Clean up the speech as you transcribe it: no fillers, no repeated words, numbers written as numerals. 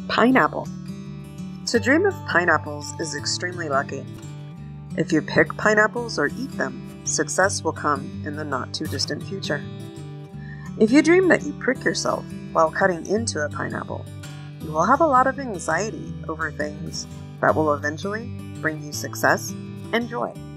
Pineapple. To dream of pineapples is extremely lucky. If you pick pineapples or eat them, success will come in the not-too-distant future. If you dream that you prick yourself while cutting into a pineapple, you will have a lot of anxiety over things that will eventually bring you success and joy.